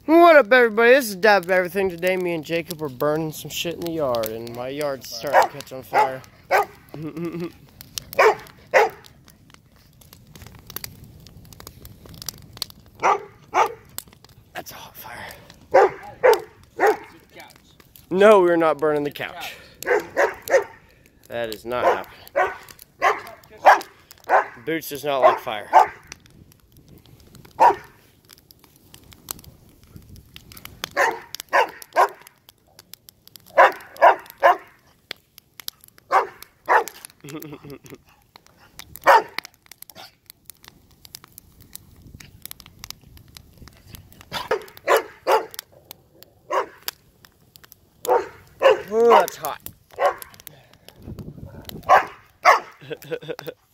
What up, everybody? This is Dab Everything. Today, me and Jacob are burning some shit in the yard, and my yard's starting to catch on fire. That's a hot fire. No, we're not burning the couch. That is not happening. Boots does not like fire. Oh, that's hot.